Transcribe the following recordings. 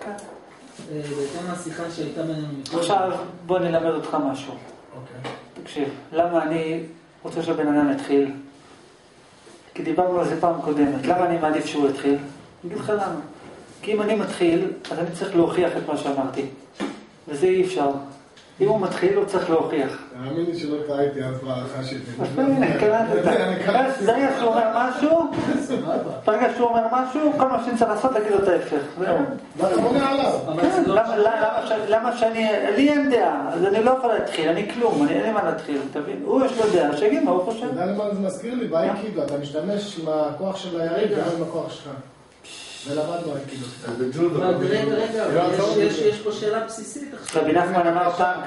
בהתאם לשיחה שהייתה בינינו מקודם. עכשיו בוא נלמד אותך משהו. תקשיב, למה אני רוצה שהבן אדם יתחיל? כי דיברנו על זה פעם קודמת. למה אני מעדיף שהוא יתחיל? אני אגיד לך למה. כי אם אני מתחיל, אז אני צריך להוכיח את מה שאמרתי. וזה אי אפשר. אם הוא מתחיל, הוא צריך להוכיח. תאמין לי שלא טעיתי אז בהערכה שלי. ברגע שהוא אומר משהו, כל מה שאני צריך לעשות, להגיד לו את ההפך. ואתה בונה עליו. למה שאני, לי אין דעה, אז אני לא יכול להתחיל, אני כלום, אין לי מה להתחיל, תבין? הוא יש לו דעה, שיגיד מה הוא חושב. אתה יודע למה זה מזכיר לי? באייקידו, אתה משתמש עם הכוח של היריב וגם עם הכוח שלך. ולמדנו האייקידו. רגע, יש פה שאלה בסיסית. רבי נחמן אמר פעם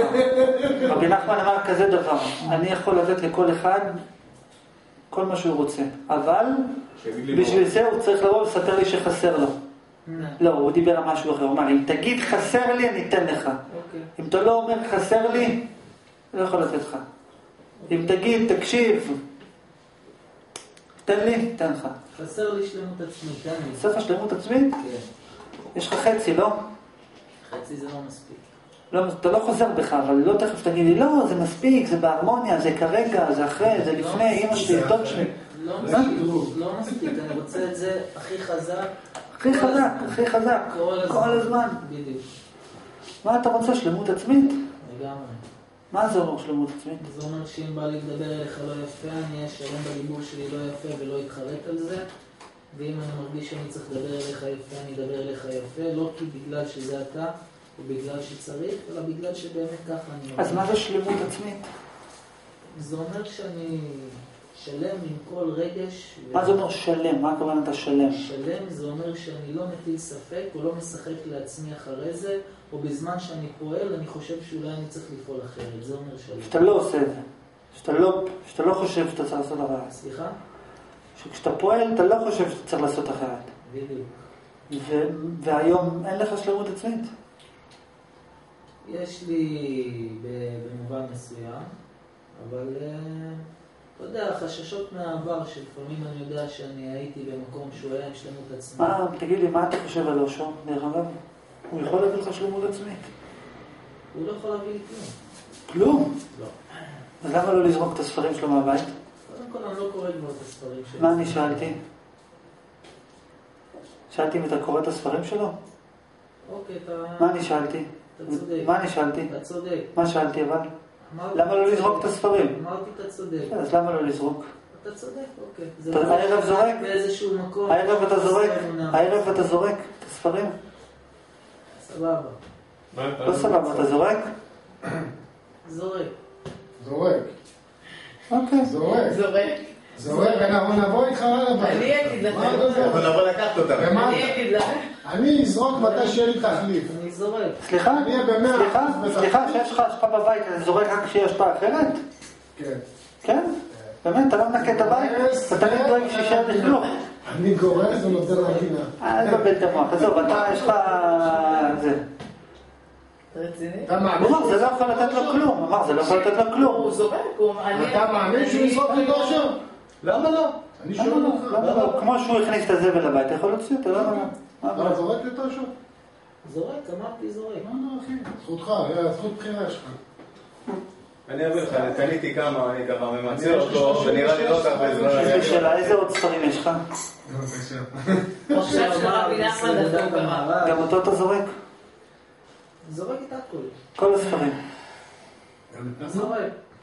כזה דבר. אני יכול לתת לכל אחד כל מה שהוא רוצה, אבל בשביל זה הוא צריך לבוא ולספר לי שחסר לו. לא, הוא דיבר על משהו אחר. הוא אמר, אם תגיד חסר לי, אני אתן לך. אם אתה לא אומר חסר לי, אני לא יכול לתת לך. אם תגיד, תקשיב, תן לי, תן לך. חסר לי שלמות עצמית, תן לי. חסר לך שלמות עצמית? כן. יש לך חצי, לא? חצי זה לא מספיק. לא, אתה לא חוזר בך, אבל לא תכף תגיד לי, לא, זה מספיק, זה בהרמוניה, זה כרגע, זה אחרי, זה לפני, אמא שלי, דוד שלי. לא מספיק, אני רוצה את זה הכי חזק. הכי חזק, כל הזמן. בדיוק. מה אתה רוצה, שלמות עצמית? לגמרי. מה זה אומר שלמות עצמית? זה אומר שאם בא לי לדבר אליך לא יפה, אני אהיה שלם בליבור שלי לא יפה ולא אתחרט על זה. ואם אני מרגיש שאני צריך לדבר אליך יפה, אני אדבר אליך יפה, לא כי בגלל שזה אתה, או בגלל שצריך, אלא בגלל שבאמת ככה אני מרגיש. אז מה זה שלמות עצמית? זה אומר שאני שלם עם כל רגש. מה זה אומר שלם? מה הכוונה אתה שלם? שלם זה אומר שאני לא מטיל ספק, או לא משחק לעצמי אחרי זה, או בזמן שאני פועל, אני חושב שאולי אני צריך לפעול אחרת. זה אומר שלם. שאתה לא עושה את זה. שאתה לא חושב שאתה צריך לעשות אחרת. סליחה? שכשאתה פועל, אתה לא חושב שאתה צריך לעשות אחרת. בדיוק. והיום אין לך שלמות עצמית. יש לי במובן מסוים, אבל אתה יודע, חששות מהעבר שלפעמים אני יודע שאני הייתי במקום שהוא היה עם שלמות עצמית. תגיד לי, מה אתה חושב על אושו? דרך אגב, הוא יכול להביא לך שלמות עצמית. הוא לא יכול להביא לי כלום. כלום? לא. אז למה לא לזרוק את הספרים שלו מהבית? קודם כל אני לא קורא כבר את הספרים שלו. מה אני שאלתי? שאלתי אם אתה קורא את הספרים שלו? אוקיי, מה אני שאלתי? אתה צודק. מה אני שאלתי? אתה צודק. מה שאלתי אבל? למה לא לזרוק את הספרים? אמרתי אתה צודק. אז למה לא לזרוק? אתה צודק, אוקיי. אתה הערב זורק? באיזשהו מקום. הערב אתה זורק את הספרים? סבבה. לא סבבה, אתה זורק? זורק. אוקיי. זורק, אנחנו נבוא איתך על הבית. אני אגיד לך. אבל נבוא לקחת אותם. אני אגיד לך. אני אזרוק מתי שיהיה לי תחליף. אני זורק. סליחה? אני אהיה ב100%. סליחה, שיש לך השפעה בבית, אתה זורק רק כשיש השפעה אחרת? כן. כן? באמת, אתה לא מנקה את הבית? אתה תמיד דואג שישאר לכלוך. אני גורס ונותן להגינה. אל תבלבל את המוח, עזוב, אתה יש לך... זה. רציני? אתה הוא מאמין? אמר, זה לא יכול לתת לו כלום. אמר, זה לא יכול לתת לו כלום. הוא זורק, אתה מאמין שהוא יזרוק לי דושר? למה לא? אני שואל אותך. כמו שהוא הכניס את הזבל לבית, אתה יכול להוציא אותו, לא? אתה זורק לי דושר? זורק, אמרתי זורק. לא, אחי, זכותך, זכות בחירה שלך. אני אביא לך, קניתי כמה, אני ככה ממציא אותו, ונראה לי לא ככה יש לי שאלה, איזה עוד ספרים יש לך? עכשיו שרבי נחמן דווקא קרא. גם אותו אתה זורק? זורק את הכל. כל הספרים. זורק.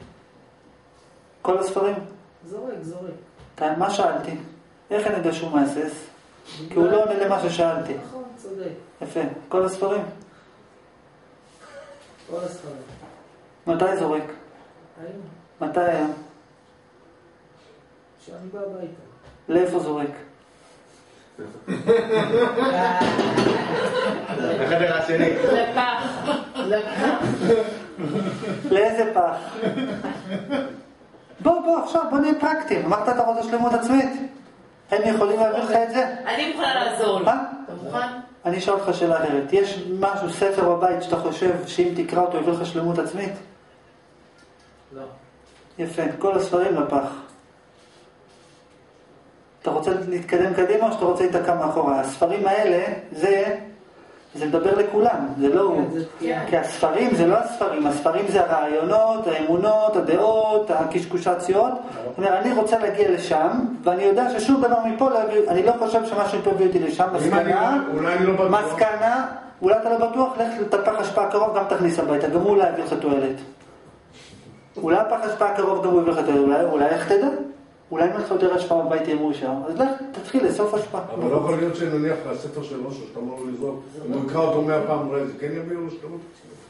כל הספרים? זורק. כאן, מה שאלתי? איך אני יודע שהוא מהסס? כי הוא לא עונה למה ששאלתי. נכון, צודק. יפה. כל הספרים? כל הספרים. מתי זורק? היום. מתי היה? כשאני בא הביתה. לאיפה זורק? לחדר השני. לפח. לאיזה פח? בוא, עכשיו, בוא נהיה פרקטיים. אמרת אתה רוצה שלמות עצמית? הם יכולים להביא לך את זה? אני מוכנה לעזור לו. מה? אתה מוכן? אני אשאל אותך שאלה אחרת. יש משהו, ספר בבית, שאתה חושב שאם תקרא אותו יביא לך שלמות עצמית? לא. יפה, כל הספרים לפח. אתה רוצה להתקדם קדימה או שאתה רוצה להתקע מאחורה? הספרים האלה, זה מדבר לכולם, זה לא הוא. כי הספרים זה לא הספרים, הספרים זה הרעיונות, האמונות, הדעות, הקשקושציות. זאת אומרת, אני רוצה להגיע לשם, ואני יודע ששום דבר מפה, אני לא חושב שמשהו פה הביא אותי לשם. מסקנה, אולי אתה לא בטוח, לך לטפח השפעה הקרוב, גם תכניס הביתה, גם הוא אולי יביא לך תועלת. אולי הפח השפעה הקרוב גם הוא יביא לך תועלת, אולי איך תדע? אולי אם לך יותר השפעה בבית יהיה מאושר, אז לך, תתחיל לסוף השפעה. אבל לא יכול להיות שנניח לספר של אושו, שאתה אומר לו לזרוק, אם הוא יקרא אותו 100 פעם, אולי זה כן יביא לו שלמות?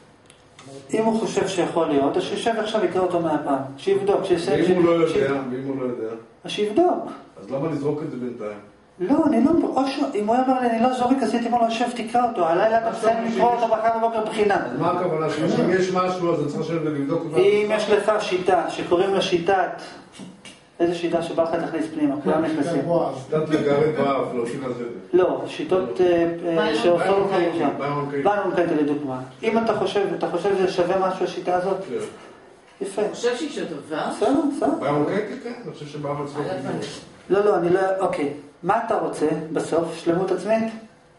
אם הוא חושב שיכול להיות, אז שישב עכשיו יקרא אותו 100 פעם, שיבדוק, ואם הוא לא יודע? אז שיבדוק. אז למה לזרוק את זה בינתיים? לא, אני לא, אושו, אם הוא אמר לי, אני לא זורק, עשיתי מה לא שב, תקרא אותו, הלילה אתה מסיים לקרוא אותו מחר בבוקר בחינה. אז מה הכוונה שלך? אם יש משהו, אז אני צריך לשבת ולבדוק אותה? אם יש לך שיטה, שקוראים לה שיטת, איזה שיטה שבא לך להכניס פנימה, כולם נכנסים. שיטת לגרד באף, לא שיטה זה. לא, שיטות שעושות לך ישר. באנו קייטה לדוגמה. אם אתה חושב שזה שווה משהו השיטה הזאת? יפה. אני חושב שהיא שטובה. בסדר. באנו קייטה, כן. אני חושב שבאנו צלוח. לא, אני לא... אוקיי. מה אתה רוצה בסוף? שלמות עצמית?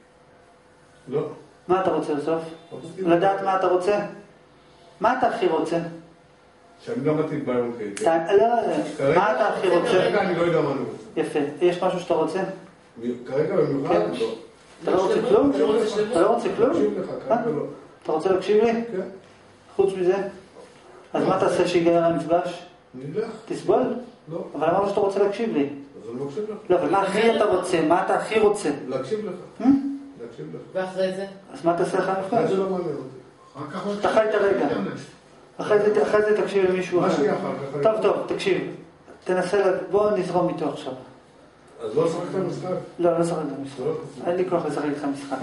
לא. מה אתה רוצה בסוף? לדעת מה אתה רוצה? מה אתה הכי רוצה? שאני לא מתאים באנו קייטה. לא. מה אתה הכי רוצה? כרגע אני לא יודע מה אני רוצה. יפה. יש משהו שאתה רוצה? כרגע במיוחד לא. אתה לא רוצה כלום? אתה לא רוצה כלום? תקשיב לך, כרגע לא. אתה רוצה להקשיב לי? כן. חוץ מזה? אז מה תעשה שיגיע למפגש? נלך. תסבול? לא. אבל אמרת שאתה רוצה להקשיב לי. אז אני מקשיב לך. לא, אבל מה הכי אתה רוצה? מה אתה הכי רוצה? להקשיב לך. להקשיב לך. ואחרי זה? אז מה תעשה לך המפגש? זה לא מעניין אותי. אתה חי את הרגע. אחרי זה תקשיב למישהו אחר. מה שנייה אחר כך? טוב, תקשיב. תנסה, בוא נזרום איתו עכשיו. אז לא שחק את המשחק? לא שחק את המשחק. אין לי כוח לשחק איתך משחק.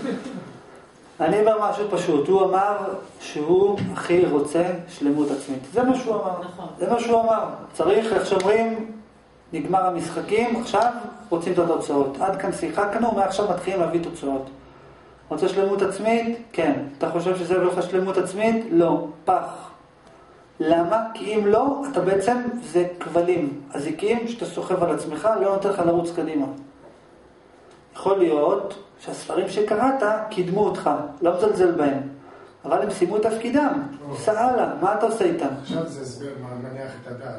אני אומר משהו פשוט. הוא אמר שהוא הכי רוצה שלמות עצמית. זה מה שהוא אמר. זה מה שהוא אמר. צריך, איך שאומרים, נגמר המשחקים, עכשיו רוצים את התוצאות. עד כאן שיחקנו, מעכשיו מתחילים להביא תוצאות. רוצה שלמות עצמית? כן. אתה חושב שזה לא לך שלמות עצמית? לא. פח. למה? כי אם לא, אתה בעצם, זה כבלים. הזיקים שאתה סוחב על עצמך, לא נותן לך לרוץ קדימה. יכול להיות שהספרים שקראת קידמו אותך, לא מזלזל בהם. אבל הם סיימו את תפקידם. סע הלאה, מה אתה עושה איתם? עכשיו זה הסבר מניח את הדעת.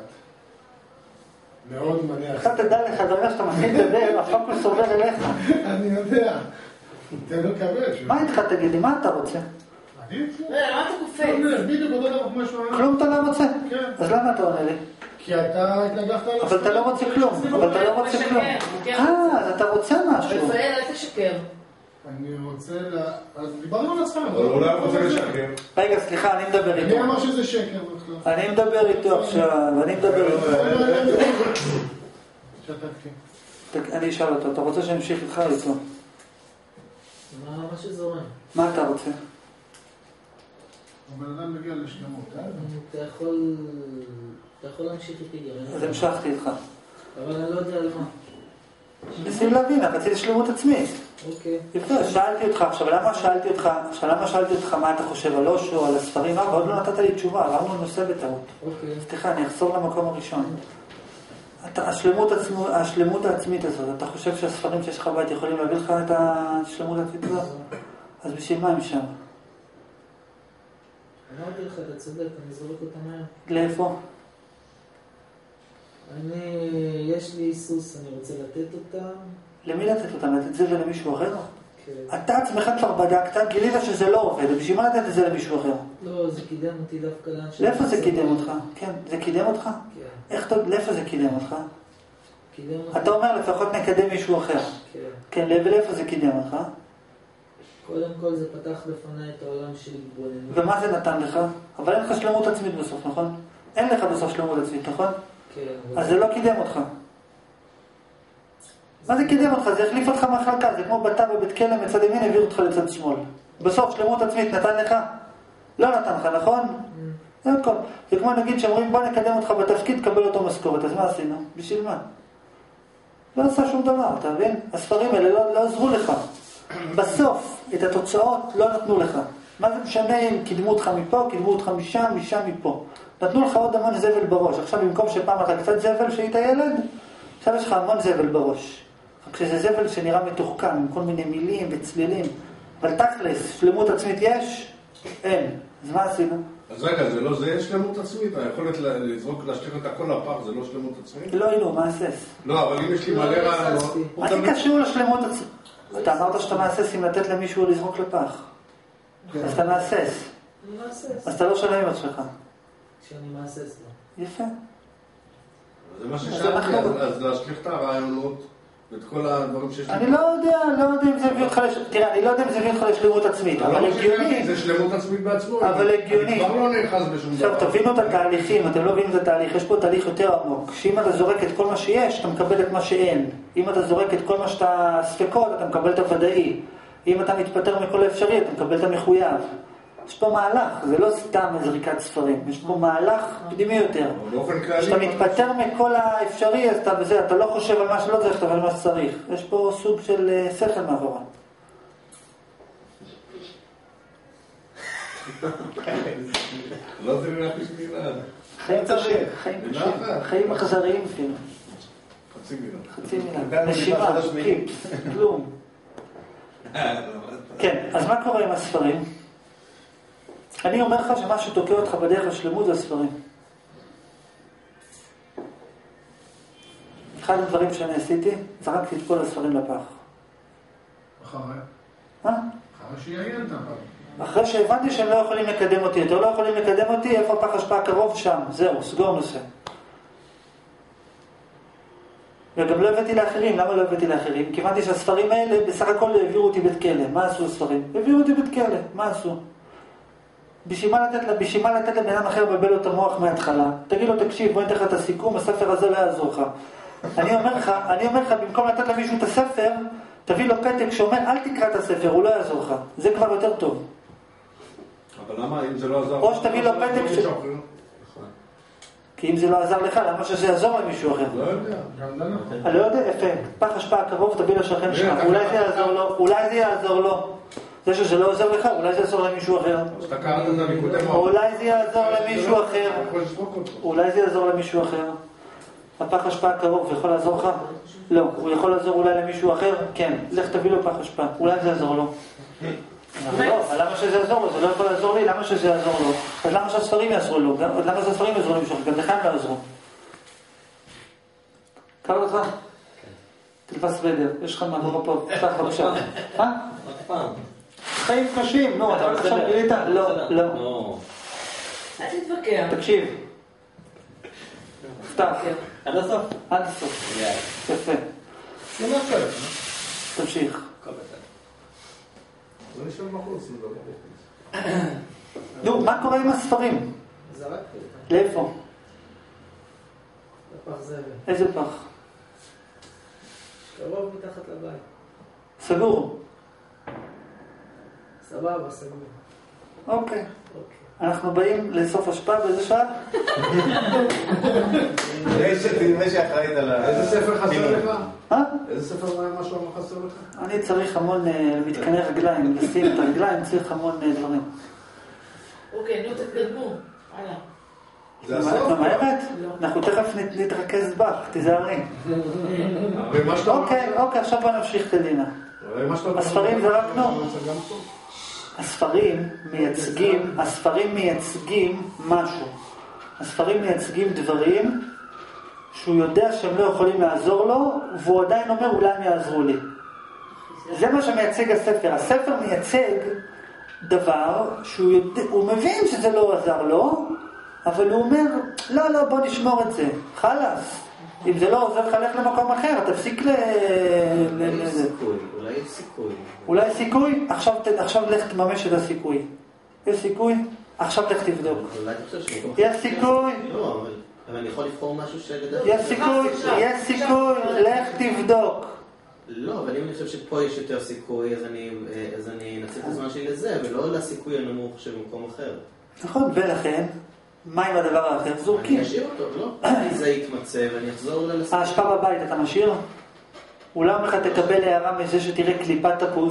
מאוד מניח. עכשיו תדע לך, ברגע שאתה מתחיל לדבר, הפוקוס עובר אליך. אני יודע. תן לו כבד. מה איתך תגיד לי, מה אתה רוצה? למה אתה קופץ? בדיוק אותו דבר כמו שהוא אמר. כלום אתה לא רוצה? כן. אז למה אתה עונה לי? כי אתה התנגחת על... אבל אתה לא רוצה כלום. אז אתה רוצה משהו. רפאל, אל תשקר. אני רוצה אז דיברנו על עצמם. אבל אולי הוא רוצה לשקר. רגע, סליחה, אני מדבר איתו. מי אמר שזה שקר בכלל? אני מדבר איתו עכשיו, אני מדבר איתו. שתקתי. אני אשאל אותו, אתה רוצה שנמשיך איתך איתו? מה שזורם. מה אתה רוצה? הבן אדם מגיע לשלמות, אתה יכול להמשיך איתי גם. אז המשכתי איתך. אבל אני לא יודע על מה. נסים להבין, רציתי שלמות עצמית. אוקיי. יפה, שאלתי אותך עכשיו, למה שאלתי אותך מה אתה חושב על אושו, על הספרים, ועוד לא נתת לי תשובה, עברנו נושא בטעות. אוקיי. סליחה, אני אחזור למקום הראשון. השלמות העצמית הזאת, אתה חושב שהספרים שיש לך בית יכולים להביא לך את השלמות העצמית הזאת? אז בשביל מה הם שם? אמרתי לך, אתה צודק, אני זורק אותם מהר. לאיפה? יש לי סוס, אני רוצה לתת אותם. למי לתת אותם? לתת זה ולמישהו אחר? כן. אתה עצמך כבר בדקת, גילית שזה לא עובד, בשביל מה לתת את זה למישהו אחר? לא, זה קידם אותי דווקא לאן ש... לאיפה זה קידם אותך? כן, זה קידם אותך? כן. לאיפה זה קידם אותך? קידם אותי. אתה אומר לפחות נקדם מישהו אחר. כן. כן, ולאיפה זה קידם אותך? קודם כל זה פתח בפני את העולם של התבוננות. ומה זה נתן לך? אבל אין לך שלמות עצמית בסוף, נכון? אין לך בסוף שלמות עצמית, נכון? כן. אז זה לא קידם אותך. מה זה קידם אותך? זה החליף אותך מחלקה, זה כמו בתא בבית כלא, מצד ימין העביר אותך לצד שמאל. בסוף שלמות עצמית נתן לך? לא נתן לך, נכון? זה הכל. זה כמו נגיד שאומרים בוא נקדם אותך בתפקיד, קבל אותו משכורת. אז מה עשינו? בשביל מה? לא עשה שום דבר, אתה מבין? הספרים האלה לא עזרו לך. בסוף, את התוצאות לא נתנו לך. מה זה משנה אם קידמו אותך מפה, קידמו אותך משם, משם מפה. נתנו לך עוד המון זבל בראש. עכשיו במקום שפעם אתה קצת זבל שהיית ילד, עכשיו יש לך המון זבל בראש. כשזה זבל שנראה מתוחכם, עם כל מיני מילים וצלילים. אבל תכלס, שלמות עצמית יש? אין. אז מה עשינו? אז רגע, זה לא זה שלמות עצמית? היכולת לזרוק, להשליך את הכל לפח, זה לא שלמות עצמית? לא, אינו, מהסס. לא, אבל אם יש לי מלא רעיונות... מה זה קשור לשלמות עצמית? אתה אמרת שאתה מהסס אם לתת למישהו לזרוק לפח. אז אתה מהסס. אני מהסס. אז אתה לא שלם עם עצמך. כשאני מהסס לו. יפה. זה מה ששאלתי, אז להשליך את הרעיונות ואת כל הדברים שיש לי. אני לא יודע אם זה הביא אותך תראה, אני לא יודע אם זה הביא אותך לשלמות עצמית, אבל הגיוני. זה שלמות עצמית בעצמו. אבל הגיוני. אני כבר לא נאחז בשום דבר. עכשיו תבינו את התהליכים, אתם לא מבינים את התהליך, יש פה תהליך יותר עמוק. שאם אתה זורק את כל מה שיש, אתה מקבל את מה שאין. אם אתה זורק את כל מה שאתה ספקות, אתה מקבל את הוודאי. אם אתה מתפטר מכל האפשרי, אתה מקבל את המחויב. יש פה מהלך, זה לא סתם זריקת ספרים, יש פה מהלך פנימי יותר. כשאתה מתפטר מכל האפשרי, אז אתה לא חושב על מה שלא צריך, אבל מה שצריך. יש פה סוג של שכל מעבורה. לא תראי להכניס מילה. חיים קשים, חיים אכזריים אפילו. חצי מילה. נשימה, קיפס, כלום. כן, אז מה קורה עם הספרים? אני אומר לך שמה שתוקע אותך בדרך לשלמות זה הספרים. אחד הדברים שאני עשיתי, זרקתי את כל הספרים לפח. אחרי? מה? אחרי שיעיינת. אחרי שהבנתי שהם לא יכולים לקדם אותי. אתם לא יכולים לקדם אותי, איפה פח השפעה קרוב? שם. זהו, סגור נושא. וגם לא הבאתי לאחרים. למה לא הבאתי לאחרים? כי הבנתי שהספרים האלה בסך הכל העבירו אותי בית כלא. מה עשו הספרים? העבירו אותי בית כלא. מה עשו? בשביל מה לתת לבן אדם אחר לבלבל לו את המוח מההתחלה? תגיד לו, תקשיב, בוא ניתן לך את הסיכום, הספר הזה לא יעזור לך. אני אומר לך, במקום לתת למישהו את הספר, תביא לו פתק שאומר, אל תקרא את הספר, הוא לא יעזור לך. זה כבר יותר טוב. אבל למה, אם זה לא עזר... או שתביא לו פתק ש... כי אם זה לא עזר לך, למה שזה יעזור למישהו אחר? לא יודע. אני לא יודע, יפה. פח השפעה קרוב, תביא לשכן שלך. אולי זה יעזור לו. זה שזה לא עוזר לך, אולי זה יעזור למישהו אחר. אולי זה יעזור למישהו אחר. אולי זה יעזור למישהו אחר. הפח השפעה קרוב, יכול לעזור לך? לא. הוא יכול לעזור אולי למישהו אחר? כן. לך תביא לו פח השפעה. אולי זה יעזור לו. לא, למה שזה יעזור לו? זה לא יכול לעזור לי, למה שזה יעזור לו? אז למה שהספרים יעזרו לו? למה שהספרים יעזרו למישהו אחר? גם לך הם לא יעזרו. קרא לך? תלבס בדר, יש לך מה פה, פתח בבקשה. מה? חיים קשים, נו, אתה עכשיו גילית? לא. אל תתווכח. תקשיב. פתח. עד הסוף. עד הסוף. יפה. לא מאפשר. תמשיך. זה נשאר בחוץ, זה לא בחוץ. נו, מה קורה עם הספרים? זרקתי אותם. לאיפה? לפח זבל. איזה פח? קרוב מתחת לבית. סגור. סבבה, סגור. אוקיי. אנחנו באים לסוף השפעה באיזה שעה? זה שאחראית על ה... איזה ספר חסר לך? איזה ספר משהו לא חסר לך? אני צריך המון מתקני רגליים, לשים את הרגליים, צריך המון דברים. אוקיי, נו תתקדמו. הלאה. זה הסוף? ממהרת? אנחנו תכף נתרכז בך, תיזהרי. אוקיי, עכשיו בוא נמשיך קדימה. הספרים זרקנו? הספרים מייצגים משהו. הספרים מייצגים דברים שהוא יודע שהם לא יכולים לעזור לו, והוא עדיין אומר אולי הם יעזרו לי. זה מה שמייצג הספר. הספר מייצג דבר שהוא מבין שזה לא עזר לו, אבל הוא אומר, לא, בוא נשמור את זה. חלאס. אם זה לא עוזר לך, לך למקום אחר, תפסיק אולי יש סיכוי? עכשיו לך תממש את הסיכוי. יש סיכוי? עכשיו לך תבדוק. יש סיכוי? לא, אבל אני יכול לבחור משהו יש סיכוי, לך תבדוק. לא, אבל אם אני חושב שפה יש יותר סיכוי, אז אני אנצל את הזמן שלי לזה, ולא לסיכוי הנמוך שבמקום אחר. נכון, ולכן, מה עם הדבר האחר? זורקים. אני אשאיר אותו, לא? זה יתמצא ואני אחזור לסיכוי. ההשפעה בבית, אתה משאיר? אולי אומר לך תקבל הערה מזה שתראה קליפת תפוז.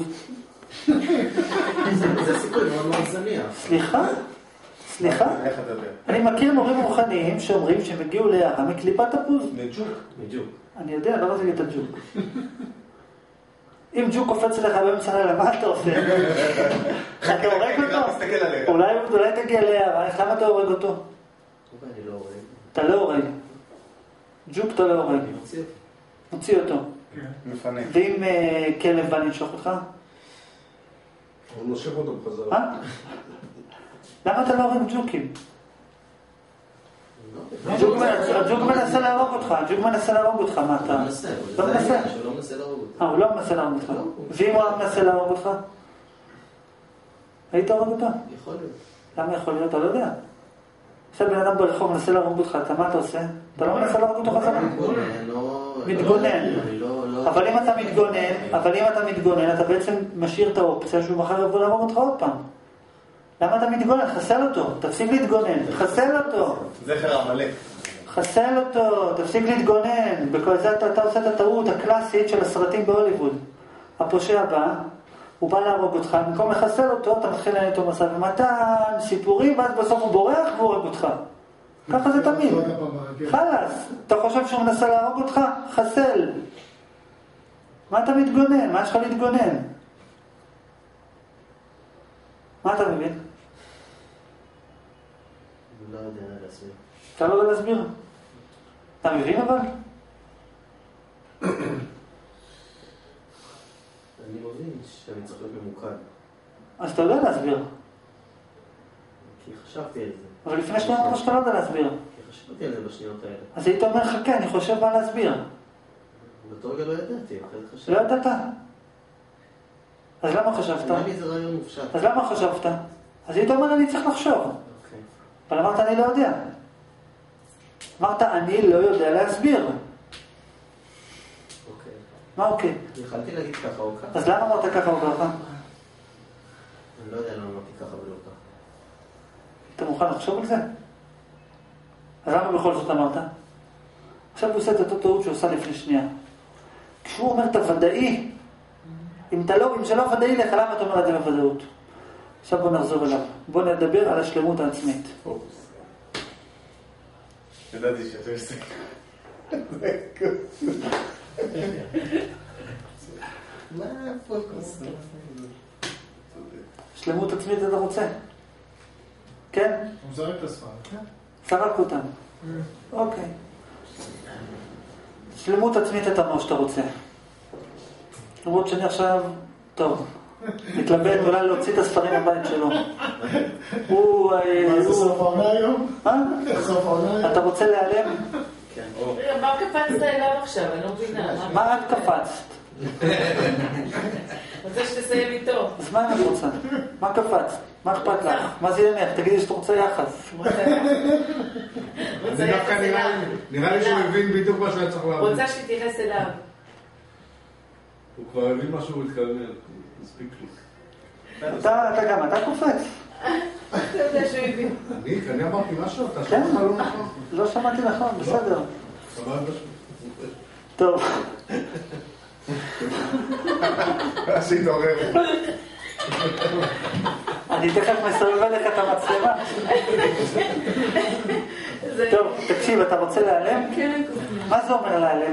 זה סיכוי מאוד מאוד זניח. סליחה? אני מכיר מורים רוחניים שאומרים שהם הגיעו להערה מקליפת תפוז. מג'וק. אני יודע, לא רציתי את הג'וק. אם ג'וק קופץ לך באמצע הלילה, מה אתה עושה? אתה הורג אותו? אולי תגיע להערה, למה אתה הורג אותו? אני לא הורג. אתה לא הורג. ג'וק אתה לא הורג. אני מוציא אותו. מוציא אותו. מפנה. ואם כלב בא לנשוך אותך? הוא נושך אותו בחזרה. למה אתה לא הורג ג'וקים? ג'וק מנסה להרוג אותך, מה אתה? הוא לא מנסה. לא מנסה? הוא לא מנסה להרוג אותך. הוא לא מנסה להרוג אותך. ואם הוא מנסה להרוג אותך? היית הורג אותו? יכול להיות. למה יכול להיות? אתה לא יודע. עכשיו בן אדם ברחוב מנסה להרוג אותך, מה אתה עושה? אתה לא מנסה להרוג אותו חזרה? מתגונן. אבל אם אתה מתגונן, אתה בעצם משאיר את האופציה שהוא מחר יבוא להרוג אותך עוד פעם. למה אתה מתגונן? חסל אותו, תפסיק להתגונן, חסל אותו. זכר עמלק. חסל אותו, תפסיק להתגונן. בכל זה אתה עושה את הטעות הקלאסית של הסרטים בהוליווד. הפושע בא, הוא בא להרוג אותך, במקום לחסל אותו, אתה מתחיל לנהל אותו מסע ומתן, סיפורים, ואז בסוף הוא בורח והוא הורג אותך. ככה זה תמיד. חלאס, אתה חושב שהוא מנסה להרוג אותך? חסל. מה אתה מתגונן? מה יש לך להתגונן? מה אתה מבין? אני לא יודע להסביר. אתה לא יודע להסביר? אתה מבין אבל? אני מבין שאני צריך להיות ממוקד. אז אתה יודע להסביר. כי חשבתי על זה. אבל לפני שניה אמרת שאתה לא יודע להסביר. כי חשבתי על זה בשניות האלה. אז היית אומר לך כן, אני חושב מה להסביר. באותו רגע לא ידעתי, אחרי זה חשבתי. לא ידעת? אז למה חשבת? נראה לי זה רעיון מופשט. אז למה חשבת? אז היית אומר אני צריך לחשוב. אוקיי. אבל אמרת אני לא יודע. אמרת אני לא יודע להסביר. אוקיי. מה אוקיי? יכלתי להגיד ככה או ככה. אז למה אמרת ככה או ככה? אני לא יודע למה אמרתי ככה ולא ככה. אתה מוכן לחשוב על זה? אז למה בכל זאת אמרת? עכשיו הוא עושה את אותו טעות שהוא עושה לפני שנייה. כשהוא אומר את הוודאי, אם זה לא ודאי לך, למה אתה אומר את זה בוודאות? עכשיו בוא נחזור אליו. בוא נדבר על השלמות העצמית. ידעתי שאתה עושה. מה הפוקוס? שלמות עצמית אתה רוצה? כן? הוא זרק את הספר. זרק אותם. אוקיי. שלמות עצמית אתה מה שאתה רוצה. למרות שאני עכשיו, טוב, מתלבט אולי להוציא את הספרים הבית שלו. מה זה סוף העונה היום? סוף העונה היום? אתה רוצה להיעלם? כן. רגע, מה קפצת אליו עכשיו? אני לא מבינה. מה את קפצת? רוצה שתסיים איתו. אז מה את רוצה? מה קפצת? מה אכפת לך? מה זה עניינך? תגידי שאתה רוצה יחס. זה דווקא נראה לי שהוא הבין בדיוק מה שהיה צריך להבין. רוצה שתתייחס אליו. הוא כבר הבין מה שהוא התכוון, מספיק לי. אתה גם, אתה קופץ. אתה יודע שהוא הבין. אני אמרתי משהו, אתה כן? שמעת לא נכון. לא שמעתי נכון, בסדר. סבבה. טוב. עשית עורר. אני תכף מסובב עליך את המצלמה. טוב, תקשיב, אתה רוצה להיעלם? כן. מה זה אומר להיעלם?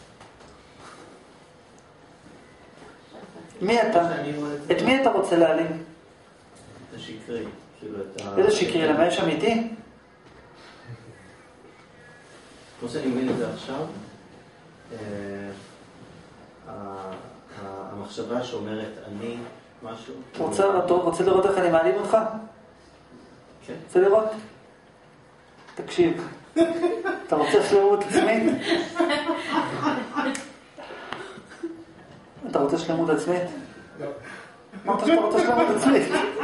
מי אתה? את מי אתה רוצה להעלים? את השקרי. איזה שקרי? למה יש אמיתי? כמו שאני מבין את זה עכשיו, המחשבה שאומרת אני משהו... אתה רוצה לראות איך אני מעלים אותך? כן. רוצה לראות? תקשיב. אתה רוצה שלמות עצמית? אתה רוצה שלמות עצמית? לא. אמרת שאתה רוצה שלמות עצמית.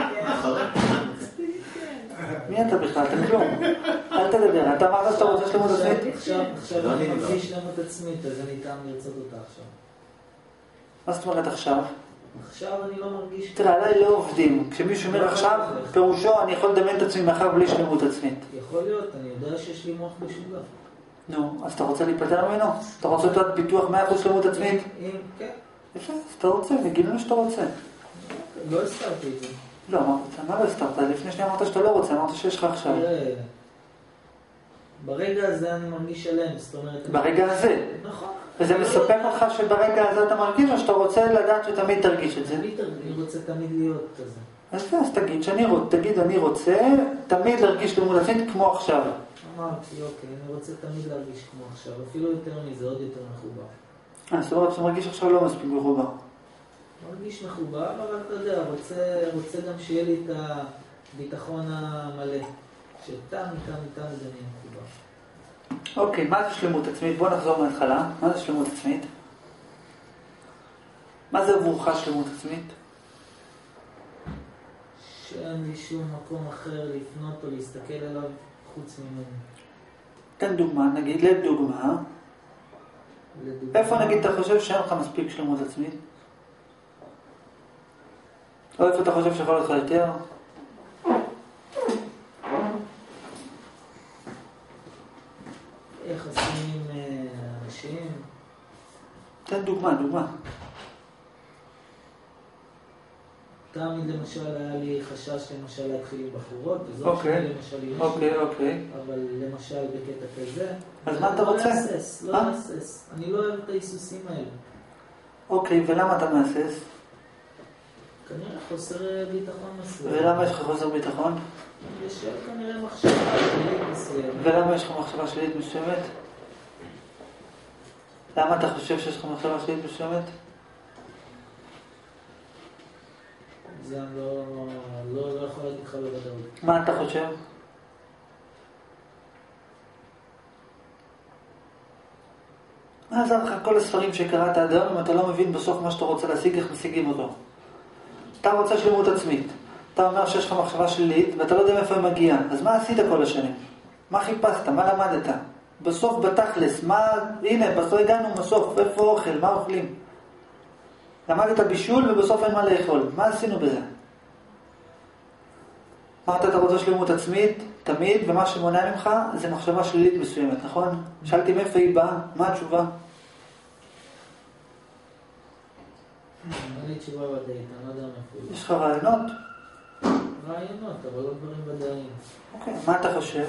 מי אתה בכלל? אתה כלום. אל תדבר. אתה אמרת שאתה רוצה שלמות עצמית? עכשיו אני מרגיש שלמות עצמית, אז אני טעם לרצות אותה עכשיו. מה זאת אומרת עכשיו? עכשיו אני לא מרגיש... תראה, עליי לא עובדים. כשמישהו אומר עכשיו, פירושו, אני יכול לדמיין את עצמי מאחר בלי שלמות עצמית. יכול להיות, אני יודע שיש לי מוח משוגע. נו, אז אתה רוצה להיפטר ממנו? אתה רוצה לתת פיתוח 100% שלמות עצמית? כן. יפה, אז אתה רוצה, וגילינו שאתה רוצה. לא הסתרתי את זה. לא, מה לא הסתרת? לפני שניה אמרת שאתה לא רוצה, אמרת שיש לך עכשיו. ברגע הזה אני מרגיש שלם, זאת אומרת... ברגע הזה. נכון. וזה מספק אותך שברגע הזה אתה מרגיש, או שאתה רוצה לדעת שתמיד תרגיש את זה? אני רוצה תמיד להיות כזה. אז תגיד, אני רוצה תמיד להרגיש שלמות עצמית כמו עכשיו. אמרתי, אוקיי, אני רוצה תמיד להרגיש כמו עכשיו, אפילו יותר מזה, עוד יותר מחובר. זאת אומרת שאתה מרגיש עכשיו לא מספיק מחובר. מרגיש מחובר, אבל אתה יודע, רוצה גם שיהיה לי את הביטחון המלא. שתם, זה נהיה מחובר. אוקיי, מה זה שלמות עצמית? בוא נחזור מההתחלה. מה זה שלמות עצמית? מה זה עבורך שלמות עצמית? שאין לי שום מקום אחר לפנות או להסתכל עליו חוץ ממנו. תן דוגמה, נגיד, לדוגמה. איפה נגיד אתה חושב שאין לך מספיק שלמות עצמית? או איפה אתה חושב שיכול לך יותר? יחסים עם אנשים. תן דוגמה. תמיד למשל היה לי חשש למשל להתחיל עם בחורות, וזו אוקיי. למשל עם מישהו. אוקיי. אבל למשל בקטע כזה. אז מה אתה רוצה? לא להסס. אני לא אוהב את ההיסוסים האלה. אוקיי, ולמה אתה מהסס? כנראה חוסר ביטחון מסוים. ולמה יש לך חוסר ביטחון? יש כנראה מחשבה שלילית מסוימת. ולמה יש לך מחשבה שלילית מסוימת? למה אתה חושב שיש לך מחשבה שלילית מסוימת? זה אני לא יכול להגיד לך בוודאות. מה אתה חושב? מה עזר לך כל הספרים שקראת עד היום אם אתה לא מבין בסוף מה שאתה רוצה להשיג, איך משיגים אותו? אתה רוצה שלמות עצמית. אתה אומר שיש לך מחשבה שלילית ואתה לא יודע מאיפה היא מגיעה. אז מה עשית כל השנים? מה חיפשת? מה למדת? בסוף בתכלס, הנה, בסוף הגענו בסוף, איפה אוכל? מה אוכלים? למדת בישול ובסוף אין מה לאכול. מה עשינו בזה? אמרת אתה רוצה שלמות עצמית, תמיד, ומה שמונע ממך זה מחשבה שלילית מסוימת, נכון? שאלתי מאיפה היא באה, מה התשובה? אין לי תשובה ודאית, אני לא יודע מאיפה היא. יש לך רעיונות? רעיונות, אבל לא דברים ודאיים. אוקיי, מה אתה חושב?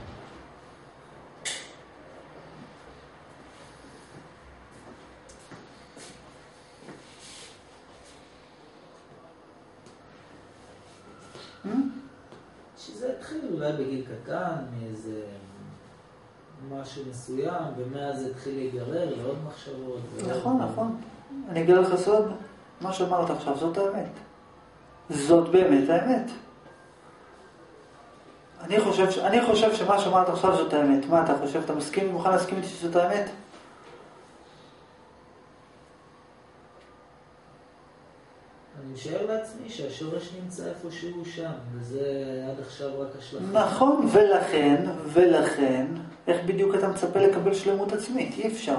שזה התחיל אולי בגיל קטן, מאיזה משהו מסוים, ומאז זה התחיל להיגרר לעוד מחשבות. נכון. אני אגלה לך סוד, מה שאמרת עכשיו זאת האמת. זאת באמת האמת. אני חושב שמה שאמרת עכשיו זאת האמת. מה אתה חושב? אתה מסכים? מוכן להסכים איתי שזאת האמת? אני משער לעצמי שהשורש נמצא איפשהו שם, וזה עד עכשיו רק השלכה. נכון, ולכן, איך בדיוק אתה מצפה לקבל שלמות עצמית? אי אפשר.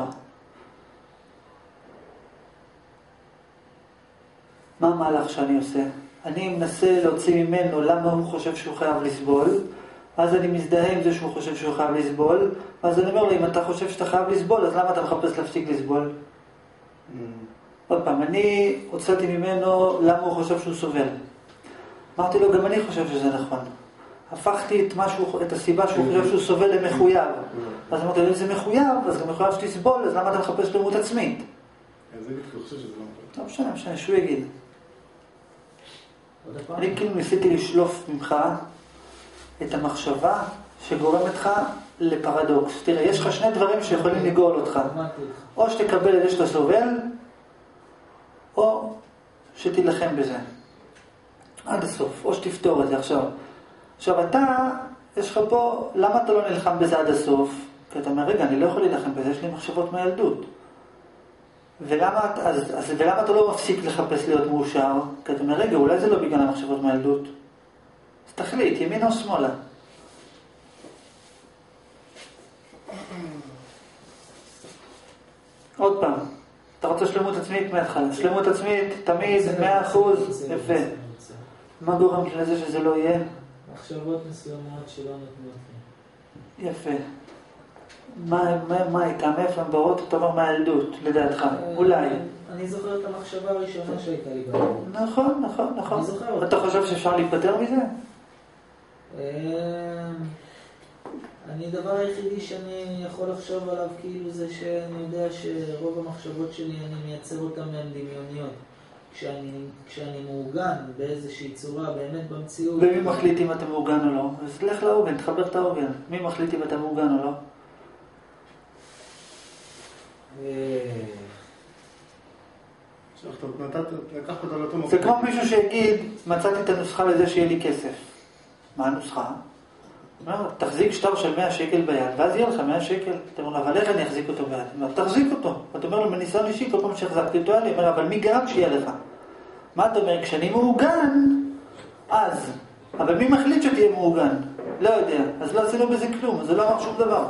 מה המהלך שאני עושה? אני מנסה להוציא ממנו למה הוא חושב שהוא חייב לסבול, אז אני מזדהה עם זה שהוא חושב שהוא חייב לסבול, אז אני אומר לו, אם אתה חושב שאתה חייב לסבול, אז למה אתה מחפש להפסיק לסבול? עוד פעם, אני הוצאתי ממנו למה הוא חושב שהוא סובל. אמרתי לו, גם אני חושב שזה נכון. הפכתי את הסיבה שהוא חושב שהוא סובל למחויב. אז אמרתי לו, אם זה מחויב, אז גם מחויב שתסבול, אז למה אתה מחפש שלמות עצמית? אז אני חושב שזה לא לא משנה, שהוא יגיד. אני כאילו ניסיתי לשלוף ממך את המחשבה שגורמת לך לפרדוקס. תראה, יש לך שני דברים שיכולים לגאול אותך. או שתקבל את זה שאתה סובל, או שתילחם בזה. עד הסוף. או שתפתור את זה עכשיו. עכשיו אתה, יש לך פה, למה אתה לא נלחם בזה עד הסוף? כי אתה אומר, רגע, אני לא יכול להילחם בזה, יש לי מחשבות מהילדות. ולמה אתה לא מפסיק לחפש להיות מאושר? כי אתה אומר, רגע, אולי זה לא בגלל המחשבות מהילדות. אז תחליט, ימינה או שמאלה. עוד פעם, אתה רוצה שלמות עצמית מההתחלה. שלמות עצמית, תמיד, 100%, יפה. מה גורם לזה שזה לא יהיה? מחשבות מסוימות שלא נותנות לי. יפה. מה הייתה? מאיפה הן באות? אתה אומר מהילדות, לדעתך. אולי. אני זוכר את המחשבה הראשונה שהייתה לי בילדות. נכון. אני זוכר אותה. אתה חושב שאפשר להיפטר מזה? הדבר היחידי שאני יכול לחשוב עליו כאילו זה שאני יודע שרוב המחשבות שלי אני מייצר אותן מהן דמיוניות. כשאני מעוגן באיזושהי צורה, באמת במציאות. ומי מחליט אם אתה מעוגן או לא? אז לך לעוגן, תחבר את העוגן. מי מחליט אם אתה מעוגן או לא? זה כמו מישהו שיגיד, מצאתי את הנוסחה לזה שיהיה לי כסף. מה הנוסחה? תחזיק שטר של 100 שקל ביד, ואז יהיה לך 100 שקל. אתה אומר, אבל איך אני אחזיק אותו ביד? תחזיק אותו. אתה אומר לו, מניסיון אישי, כל פעם שהחזקתי אותו, אני אומר, אבל מי גרם שיהיה לך? מה אתה אומר? כשאני מעוגן, אז. אבל מי מחליט שתהיה מעוגן? לא יודע. אז לא עשינו בזה כלום, אז זה לא אמר שום דבר.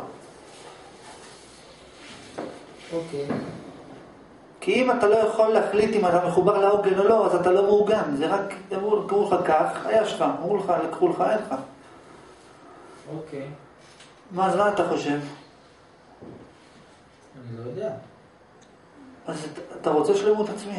אוקיי. כי אם אתה לא יכול להחליט אם אתה מחובר לעוגן או לא, אז אתה לא מעוגן. זה רק, אמרו לך כך, היה שלך. אמרו לך, לקחו לך, אין לך. אוקיי. אז מה אתה חושב? אני לא יודע. אז אתה רוצה שלמות עצמית.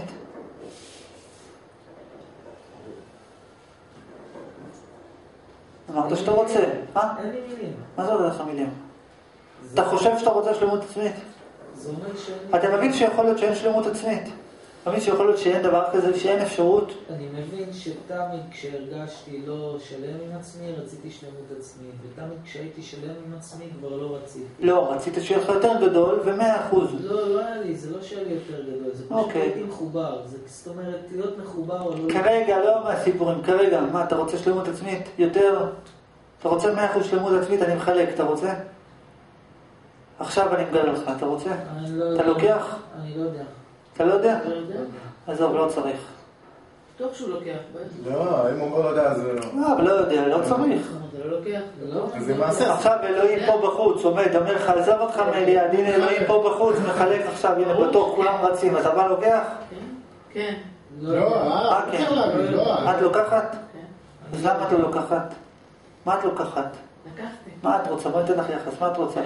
אמרת שאתה רוצה, אה? אין לי מילים. מה זה עוד לך מילים? אתה חושב שאתה רוצה שלמות עצמית? זה אומר שאני... אתה מבין שיכול להיות שאין שלמות עצמית? אתה מבין שיכול להיות שאין דבר כזה, שאין אפשרות? אני מבין שתמיד כשהרגשתי לא שלם עם עצמי, רציתי שלמות עצמית. ותמיד כשהייתי שלם עם עצמי, כבר לא רציתי. לא, רצית שיהיה לך יותר גדול ו100%. לא היה לי, זה לא שהיה לי יותר גדול. זה פשוט הייתי מחובר. זאת אומרת, להיות מחובר או לא... כרגע, לא מהסיפורים, כרגע. מה, אתה רוצה שלמות עצמית? יותר? אתה רוצה 100% שלמות עצמית? אני מחלק, אתה רוצה? עכשיו אני מגלה לך, אתה רוצה? אתה לוקח? אני לא יודע. אתה לא יודע? לא יודע. עזוב, לא צריך. טוב שהוא לוקח. לא, אם הוא לא יודע, זה לא. לא, אבל לא יודע, לא צריך. אתה לא לוקח? לא. זה מעשה. עכשיו אלוהים פה בחוץ, עומד, אומר לך, עזב אותך מליד, הנה אלוהים פה בחוץ, מחלק עכשיו, הנה בתוך כולם רצים, אתה בא לוקח? כן. לא, כן. לא. את לוקחת? אז למה את לא לוקחת? מה את לוקחת? לקחתי. מה את רוצה? בואי ניתן לך יחס, מה את רוצה?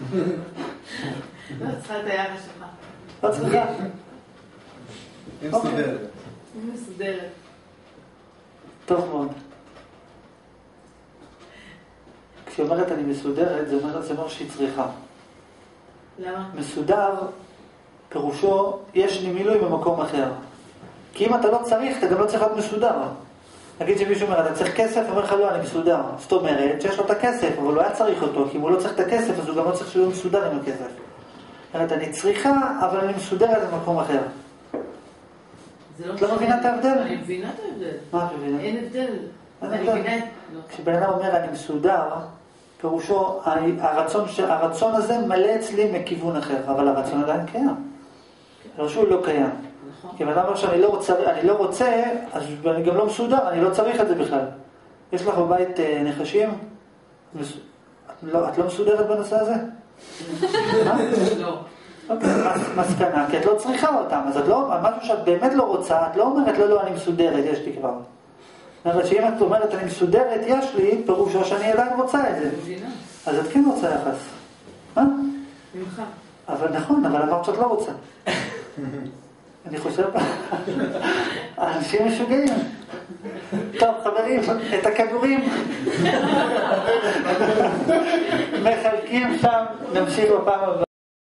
לא צריכה את היחס שלך. לא צריכה. אין סודרת. היא מסודרת. טוב מאוד. כשהיא אומרת אני מסודרת, זה אומר שהיא צריכה. למה? מסודר, פירושו, יש לי מילוי במקום אחר. כי אם אתה לא צריך, אתה גם לא צריך להיות מסודר. נגיד שמישהו אומר, אתה צריך כסף, אומר לך לא, אני מסודר. זאת אומרת שיש לו את הכסף, אבל הוא היה צריך אותו, כי אם הוא לא צריך את הכסף, אז הוא גם לא צריך שיהיה מסודר עם הכסף. זאת אומרת, אני צריכה, אבל אני מסודרת במקום אחר. את לא מבינה את ההבדל? אני מבינה את ההבדל. מה את מבינה? אין הבדל. אין הבדל. כשבן אדם אומר אני מסודר, פירושו, הרצון הזה מלא אצלי מכיוון אחר, אבל הרצון עדיין קיים. פירושו הוא לא קיים. כי בן אדם אומר שאני לא רוצה, אז אני גם לא מסודר, אני לא צריך את זה בכלל. יש לך בבית נחשים? את לא מסודרת בנושא הזה? לא. אוקיי, מסקנה, כי את לא צריכה אותם, אז את לא, משהו שאת באמת לא רוצה, את לא אומרת, לא, אני מסודרת, יש לי כבר. זאת אומרת שאם את אומרת, אני מסודרת, יש לי, פירושו שאני עדיין רוצה את זה. אז את כן רוצה יחס. מה? ממך. אבל נכון, אבל אמרת שאת לא רוצה. אני חושב, אנשים משוגעים. טוב, חברים, את הכדורים מחלקים שם, נמשיך בפעם הבאה.